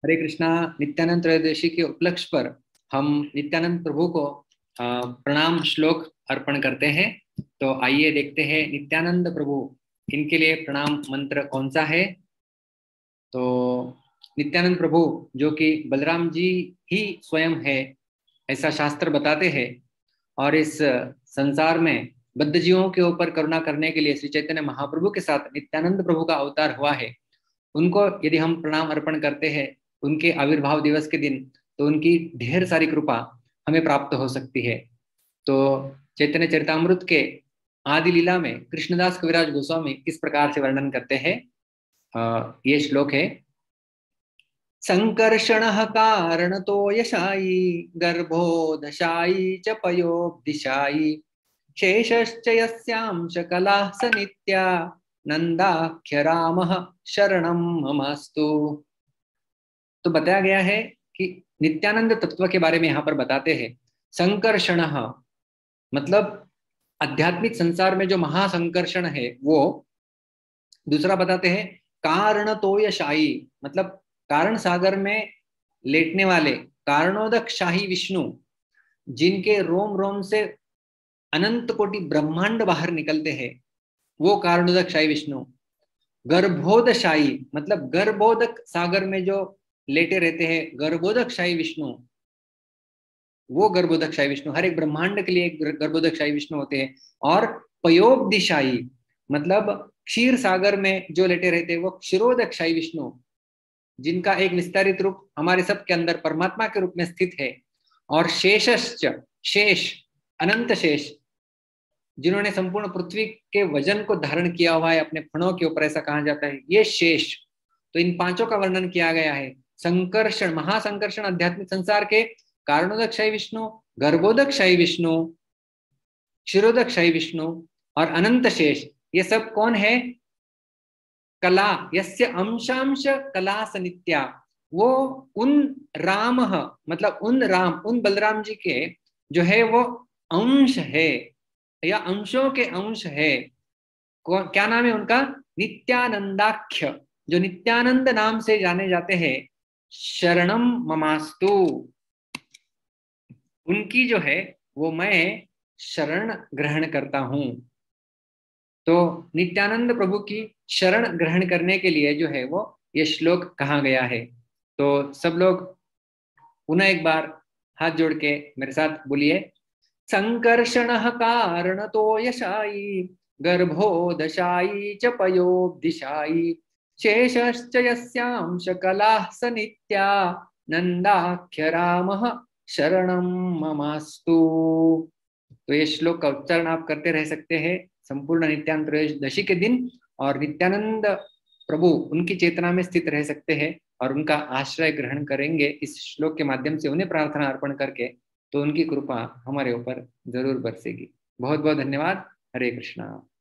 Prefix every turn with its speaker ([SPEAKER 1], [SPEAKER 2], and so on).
[SPEAKER 1] हरे कृष्णा। नित्यानंद त्रयोदशी के उपलक्ष्य पर हम नित्यानंद प्रभु को प्रणाम श्लोक अर्पण करते हैं। तो आइए देखते हैं नित्यानंद प्रभु इनके लिए प्रणाम मंत्र कौन सा है। तो नित्यानंद प्रभु जो कि बलराम जी ही स्वयं है ऐसा शास्त्र बताते हैं, और इस संसार में बद्ध जीवों के ऊपर करुणा करने के लिए श्री चैतन्य महाप्रभु के साथ नित्यानंद प्रभु का अवतार हुआ है। उनको यदि हम प्रणाम अर्पण करते हैं उनके आविर्भाव दिवस के दिन, तो उनकी ढेर सारी कृपा हमें प्राप्त हो सकती है। तो चैतन्य चरितामृत के आदि लीला में कृष्णदास कविराज गोस्वामी इस प्रकार से वर्णन करते हैं। ये श्लोक है। संकर्षण कारणतो यशाई गर्भो दशाई च पयोब्दिशाई शेषश्च यस्यां शकलाः स नित्या नंदाख्य रामः शरणं ममास्तु। तो बताया गया है कि नित्यानंद तत्व के बारे में यहाँ पर बताते हैं। संकर्षण मतलब आध्यात्मिक संसार में जो महासंकर्षण है वो। दूसरा बताते हैं कारण तोयशाही, मतलब कारण सागर में लेटने वाले कारणोदक शाही विष्णु, जिनके रोम रोम से अनंत कोटि ब्रह्मांड बाहर निकलते हैं, वो कारणोदक शाही विष्णु। गर्भोदशाही मतलब गर्भोदक सागर में जो लेटे रहते हैं, गर्भोदक शाही विष्णु, वो गर्भोदक शाही विष्णु। हर एक ब्रह्मांड के लिए एक गर्भोदक शाही विष्णु होते हैं। और पयोब्दिशाही मतलब क्षीर सागर में जो लेटे रहते हैं, वो क्षीरोदक शाही विष्णु, जिनका एक विस्तारित रूप हमारे सब के अंदर परमात्मा के रूप में स्थित है। और शेषश्च शेष अनंत शेष, जिन्होंने संपूर्ण पृथ्वी के वजन को धारण किया हुआ है अपने फणों के ऊपर, ऐसा कहा जाता है, ये शेष। तो इन पांचों का वर्णन किया गया है। संकर्षण महासंकर्षण आध्यात्मिक संसार के कारणोदक शाही विष्णु, गर्भोदक शाही विष्णु, क्षीरोदक शाही विष्णु और अनंत शेष, ये सब कौन है? कला यस्य अंशांश कला सनित्या, वो उन राम मतलब उन राम, उन बलराम जी के जो है वो अंश है या अंशों के अंश है। क्या नाम है उनका? नित्यानंदाख्य, जो नित्यानंद नाम से जाने जाते हैं। शरणम ममास्तु, उनकी जो है वो मैं शरण ग्रहण करता हूं। तो नित्यानंद प्रभु की शरण ग्रहण करने के लिए जो है वो ये श्लोक कहा गया है। तो सब लोग पुनः एक बार हाथ जोड़ के मेरे साथ बोलिए। संकर्षण कारण तो यशाई गर्भो दशाई च पयोब्दिशाई शेषश्च यस्यां शकलाः स नित्या नंदाख्य रामः शरणं ममास्तु। तो ये श्लोक का उच्चारण आप करते रह सकते हैं संपूर्ण नित्यानंद त्रयोदशी के दिन, और नित्यानंद प्रभु उनकी चेतना में स्थित रह सकते हैं और उनका आश्रय ग्रहण करेंगे इस श्लोक के माध्यम से, उन्हें प्रार्थना अर्पण करके। तो उनकी कृपा हमारे ऊपर जरूर बरसेगी। बहुत बहुत धन्यवाद। हरे कृष्णा।